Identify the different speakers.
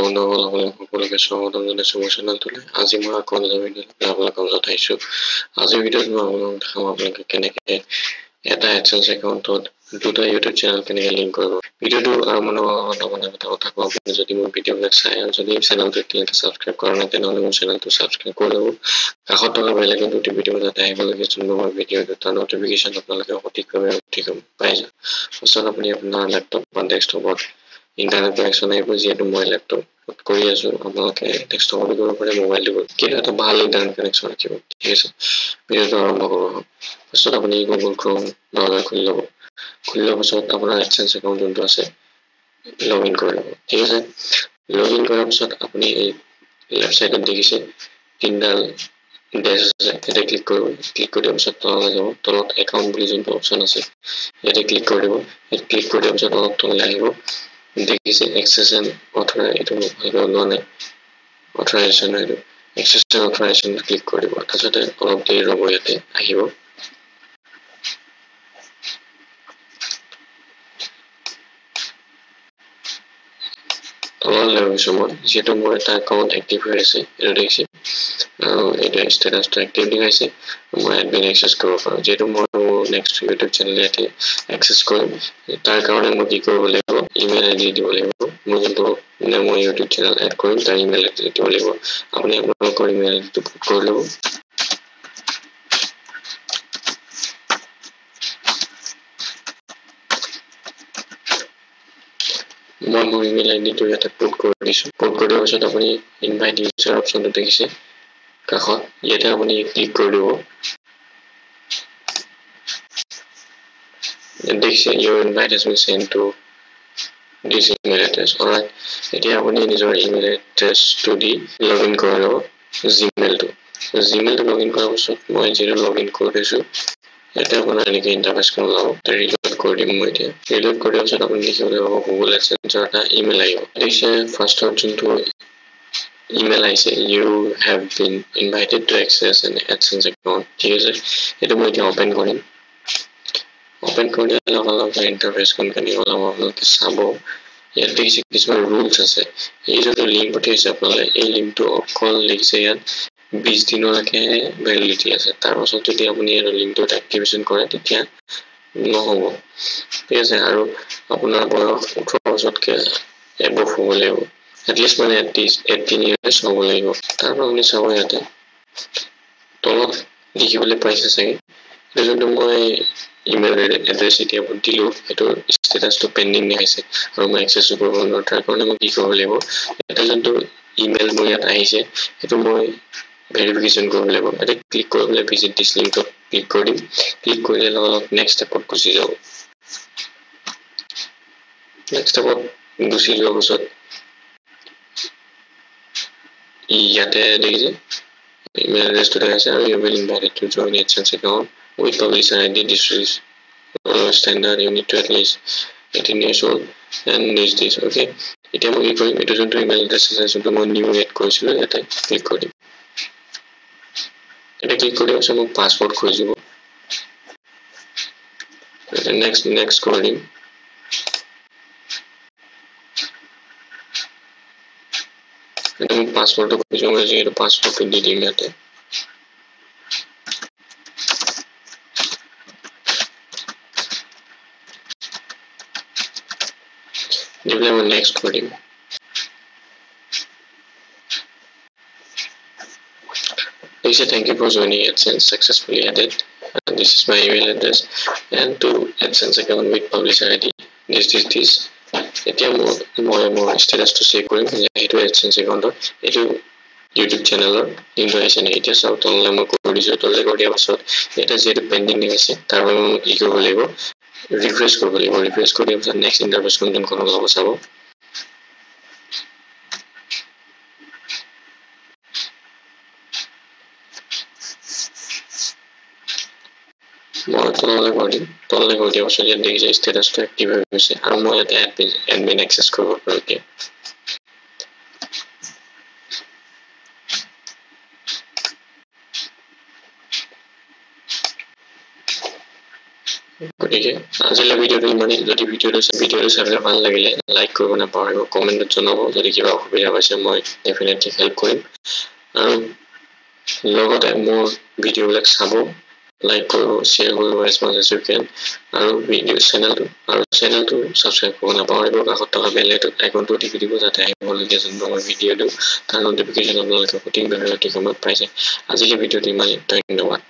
Speaker 1: বন্ধুসকল সকলোকে স্বাগতম জনাইছো মোৰ চেনেলটোলৈ। আজি মই আকৌ এটা ভিডিঅ' আপোনালোকক জনাইছো। আজিৰ ভিডিঅ'ত মই আপোনালোকক দেখাম আপোনালোকে কেনেকৈ এটা AdSense একাউণ্টত দুটা YouTube চেনেল কেনেকৈ লিংক কৰিব। ভিডিঅ'টো আৰম্ভ হোৱাৰ এটা কথা কওঁ, আপুনি যদি মোৰ ভিডিঅ'বিলাক চাই আৰু যদি চেনেলটো এতিয়ালৈকে ছাবস্ক্ৰাইব কৰা নাই তেনেহ'লে মোৰ চেনেলটো ছাবস্ক্ৰাইব কৰি ল'ব। কাষত থকা বেল আইকনটো টিপি দিব যাতে আহিবলগীয়া যোনবোৰ মই ভিডিঅ' তাৰ নটিফিকেশ্যন আপোনালোকে সঠিকভাৱে পাই যায়। পাছত আপুনি আপোনাৰ লেপটপ বা ডেস্কটপত ইণ্টাৰনেট কানেকশ্যন আহিব, যিহেতু মই লেপটপত কৰি আছো আপোনালোকে ডেস্কটপতো কৰিব পাৰে, মোবাইলটো কিন্তু এটা ভাল ইণ্টাৰনেট কানেকশ্যন ৰাখিব। ঠিক আছে, ভিডিঅ'টো আৰম্ভ কৰোঁ। পাছত আপুনি গুগল ক্ৰম ব্ৰাউজাৰ খুলি ল'ব। খুলি লোৱাৰ পাছত আপোনাৰ AdSense একাউণ্ট যোনটো আছে লগ ইন কৰি ল'ব। ঠিক আছে, লগ ইন কৰাৰ পাছত আপুনি এই লেফ্ট চাইডত দেখিছে তিনিডাল ডেছ আছে, ইয়াতে ক্লিক কৰিব। ক্লিক কৰি দিয়াৰ পিছত তললৈ যাব, তলত একাউণ্ট বুলি যোনটো অপশ্যন আছে ইয়াতে ক্লিক কৰি দিব। ইয়াত ক্লিক কৰি দিয়াৰ পিছত অলপ তললৈ আহিব, দেখিছে এক্সেছ এণ্ড অথৰাইজ, এইটো ভালকৈ ওলোৱা নাই, অথৰাইজেশ্যন এইটো এক্সেছ এণ্ড অথৰাইজেশ্যন ক্লিক কৰি দিব। তাৰপিছতে অলপ দেৰি ৰ'ব, ইয়াতে আহিব। তললৈ গৈছোঁ মই, যিহেতু মোৰ এটা একাউণ্ট এক্টিভ হৈ আছে, এইটো দেখিছে আৰু এইটো ষ্টেটাছটো এক্টিভ দেখাইছে। মই এডমিন এক্সেছ কৰিব পাৰোঁ, যিহেতু মই মোৰ নেক্সট ইউটিউব চেনেল ইয়াতে এক্সেছ কৰিম। তাৰ কাৰণে মই কি কৰিব লাগিব, ইমেইল আইডি দিব লাগিব। মই যোনটো মই ইউটিউব চেনেল এড কৰিম তাৰ ইমেইল আইডি দিব লাগিব। আপুনি আপোনালোকৰ ইমেইল আইডিটো পুট কৰি ল'ব। মই মোৰ ইমেইল আইডিটো ইয়াতে পুট কৰি দিছোঁ। পুট কৰি দিয়াৰ পিছত আপুনি ইনভাইট ইউজাৰ অপশ্যনটো দেখিছে কাষত, ইয়াতে আপুনি ক্লিক কৰি দিব। দেখিছে your invite has been sent to this email address. Alright, এতিয়া আপুনি নিজৰ ইমেইল এড্ৰেছটো দি লগ ইন কৰি ল'ব জিমেইলটো। জিমেইলটো লগ ইন কৰাৰ পিছত মই যিহেতু লগ ইন কৰি দিছোঁ, ইয়াতে আপোনাৰ এনেকৈ ইণ্টাৰফেচখন ওলাব। ৰিলোড কৰি দিম মই এতিয়া। ৰিলোড কৰি দিয়াৰ পিছত আপুনি দেখিবলৈ পাব গুগল এডচেন্সৰ এটা ইমেইল আহিব। দেখিছে ফাৰ্ষ্টত যোনটো ইমেইল আহিছে, you have been invited to access an AdSense account. ঠিক আছে, সেইটো মই এতিয়া অপেন কৰিম। অপেন কৰি দিয়াৰ লগে লগে ইণ্টাৰফেচখন কেনেকৈ ওলাব আপোনালোকে চাব। ইয়াত দেখিছে কিছুমান ৰুলছ আছে। এই যোনটো লিংক পঠিয়াইছে আপোনালোকে, এই লিংকটো অকল দেখিছে ইয়াত 20 দিনলৈকে ভেলিডিটি আছে। তাৰ পাছত যদি আপুনি এই লিংকটোত এক্টিভেশ্যন কৰে তেতিয়া নহ'ব। ঠিক আছে, আৰু আপোনাৰ বয়স 18 বছৰতকৈ এবভ হ'ব লাগিব, এটলিষ্ট মানে 18 years হ'ব লাগিব। তাৰপৰা আপুনি চাব ইয়াতে তলত দেখিবলৈ পাইছে চাগে, এইটো যোনটো মই ইমেইল এড্ৰেছ এতিয়া দিলোঁ সেইটো ষ্টেটাছটো পেণ্ডিং দেখাইছে আৰু মই এক্সেছো কৰিব নোৱাৰোঁ। তাৰ কাৰণে মই কি কৰিব লাগিব, এটা যোনটো ইমেইল মোৰ ইয়াত আহিছে সেইটো মই ভেৰিফিকেশ্যন কৰিব লাগিব। ইয়াতে ক্লিক কৰি পেলাই ভিজিট দিছ লিংকত ক্লিক কৰি দিম। ক্লিক কৰিলে লগে লগে নেক্সট ষ্টেপত গুচি যাব। নেক্সট ষ্টেপত গুচি যোৱাৰ পাছত ইয়াতে দেখিছে ইমেইল এড্ৰেছটো দেখাইছে আৰু you will invited to join AdSense account with publisher ID. This is standard, you need to at least 18 years old and this. Okay, এতিয়া মই কি কৰিম, এইটো যোনটো ইমেইল এড্ৰেছ আছে যোনটো মই নিউ এড কৰিছিলোঁ ইয়াতে ক্লিক কৰি দিম। এটা ক্লিক কৰি দিয়াৰ পিছত মোক পাছৱৰ্ড খুজিব, নেক্সট কৰি দিম। এটা মোক পাছৱৰ্ডটো খুজিব, মই যিহেতু পাছৱৰ্ডটো দি দিম ইয়াতে। দি পেলাই মই নেক্সট কৰি দিম। He said, thank you for joining AdSense, successfully added. This is my email address and to AdSense account with publisher ID. This. এতিয়া মই মোৰ ষ্টেটাছটো চেক কৰিম যে সেইটো AdSense একাউণ্টত এইটো ইউটিউব চেনেলৰ লিংকটো আহিছে নে। এতিয়া চাওক তললৈ মই কৰি দিছোঁ। তললৈ কৰি দিয়াৰ পাছত এটা যিহেতু পেণ্ডিং দেখাইছে তাৰ বাবে মই কি কৰিব লাগিব, ৰিফ্ৰেছ কৰিব লাগিব। ৰিফ্ৰেছ কৰি দিয়াৰ পিছত নেক্সট ইণ্টাৰফেচখন যোনখন ওলাব চাব। মই তললৈ কৰি দিম। তললৈ কৰি দিয়াৰ পাছত ইয়াত দেখিছে ষ্টেটাছটো এক্টিভ হৈ গৈছে আৰু মই ইয়াতে এডমিন এক্সেছ কৰিব পাৰোঁ এতিয়া। গতিকে আজিলৈ ভিডিঅ'টো ইমানেই। যদি ভিডিঅ'টো চাই পেলাই ভাল লাগিলে লাইক কৰিব নাপাহৰিব, কমেণ্টত জনাব। যদি কিবা অসুবিধা পাইছে মই ডেফিনেটলি হেল্প কৰিম। আৰু লগতে মোৰ ভিডিঅ'বিলাক চাব, লাইক কৰিব, শ্বেয়াৰ কৰিব as much as you can. আৰু ভিডিঅ' চেনেলটো ছাবস্ক্ৰাইব কৰিব নাপাহৰিব। কাষত থকা বেল আইকনটো টিপি দিব, যাতে আহিবলগীয়া যোনবোৰ মই ভিডিঅ' দিওঁ তাৰ নটিফিকেশ্যন আপোনালোকে সঠিকভাৱে সঠিক সময়ত পাই যায়। আজিলৈ ভিডিঅ'টো ইমানেই। ধন্যবাদ।